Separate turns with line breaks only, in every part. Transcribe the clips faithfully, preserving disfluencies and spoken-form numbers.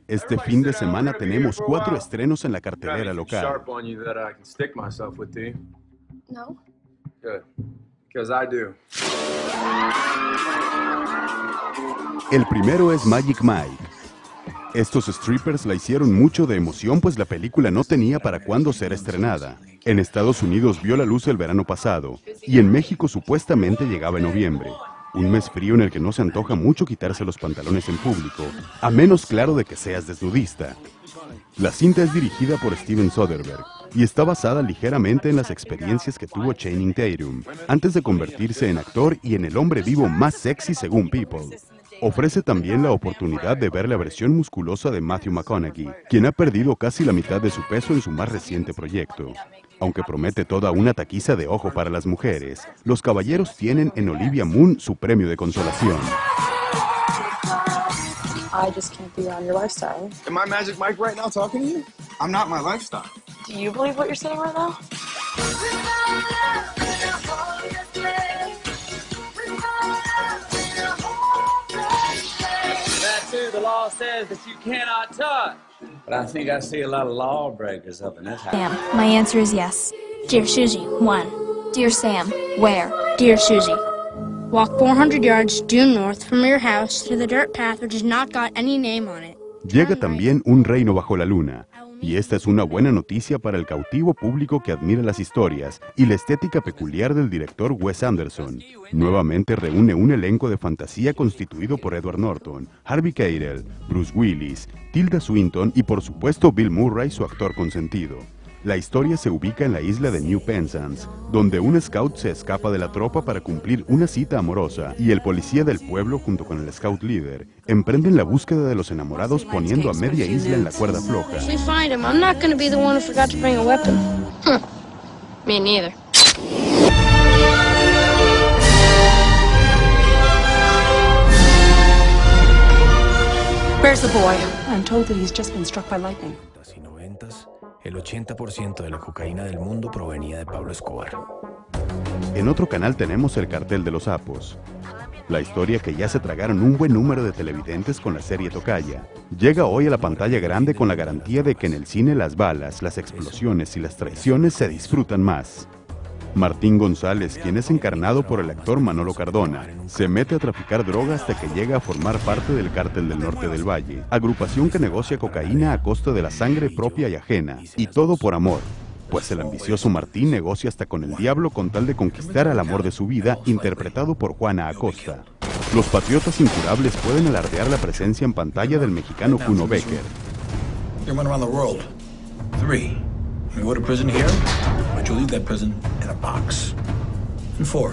Este fin de semana tenemos cuatro estrenos en la cartelera local.
No.
El primero es Magic Mike. Estos strippers la hicieron mucho de emoción, pues la película no tenía para cuándo ser estrenada. En Estados Unidos vio la luz el verano pasado, y en México supuestamente llegaba en noviembre. Un mes frío en el que no se antoja mucho quitarse los pantalones en público, a menos claro de que seas desnudista. La cinta es dirigida por Steven Soderbergh y está basada ligeramente en las experiencias que tuvo Channing Tatum antes de convertirse en actor y en el hombre vivo más sexy según People. Ofrece también la oportunidad de ver la versión musculosa de Matthew McConaughey, quien ha perdido casi la mitad de su peso en su más reciente proyecto. Aunque promete toda una taquiza de ojo para las mujeres, los caballeros tienen en Olivia Munn su premio de consolación.
I just can't be around your lifestyle.
Am I Magic Mike right now talking to you? I'm not my lifestyle.
Do you believe what you're saying right now?
That too, the law says that you cannot touch. But I think I see a lot of lawbreakers up in this house.
Sam, my answer is yes. Dear Susie, one. Dear Sam, where? Dear Susie, walk four hundred yards due north from your house to the dirt path which has not got any name on it.
Llega también Un reino bajo la luna, y esta es una buena noticia para el cautivo público que admira las historias y la estética peculiar del director Wes Anderson. Nuevamente reúne un elenco de fantasía constituido por Edward Norton, Harvey Keitel, Bruce Willis, Tilda Swinton y por supuesto Bill Murray, su actor consentido. La historia se ubica en la isla de New Penzance, donde un scout se escapa de la tropa para cumplir una cita amorosa y el policía del pueblo junto con el scout líder emprenden la búsqueda de los enamorados poniendo a media isla en la cuerda floja.
If we find him, I'm not going to be the one who forgot to bring a weapon. Hm. Me neither.
Where's the boy? I'm told that he's just been struck by lightning.
y noventas, el ochenta por ciento de la cocaína del mundo provenía de Pablo Escobar.
En otro canal tenemos El cartel de los sapos. La historia que ya se tragaron un buen número de televidentes con la serie Tocaya. Llega hoy a la pantalla grande con la garantía de que en el cine las balas, las explosiones y las traiciones se disfrutan más. Martín González, quien es encarnado por el actor Manolo Cardona, se mete a traficar droga hasta que llega a formar parte del Cártel del Norte del Valle, agrupación que negocia cocaína a costa de la sangre propia y ajena, y todo por amor, pues el ambicioso Martín negocia hasta con el diablo con tal de conquistar al amor de su vida, interpretado por Juana Acosta. Los patriotas incurables pueden alardear la presencia en pantalla del mexicano Kuno Becker.
You go to prison here, but you leave that prison in a box. And four.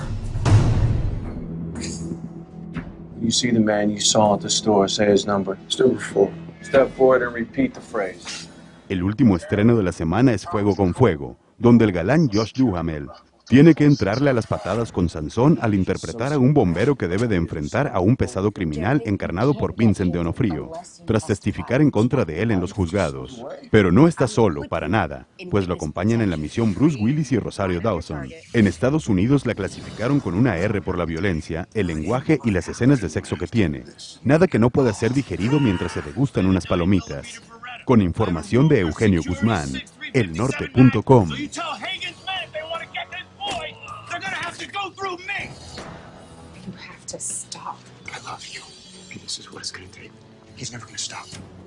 You see the man you saw at the store, say his number. Step four. Step forward and repeat the phrase.
El último estreno de la semana es Fuego con Fuego, donde el galán Josh Duhamel tiene que entrarle a las patadas con Sansón al interpretar a un bombero que debe de enfrentar a un pesado criminal encarnado por Vincent D'Onofrio, tras testificar en contra de él en los juzgados. Pero no está solo, para nada, pues lo acompañan en la misión Bruce Willis y Rosario Dawson. En Estados Unidos la clasificaron con una R por la violencia, el lenguaje y las escenas de sexo que tiene. Nada que no pueda ser digerido mientras se degustan unas palomitas. Con información de Eugenio Guzmán, el norte punto com.
You have to stop.
I love you. And this is what it's gonna take. He's never gonna stop.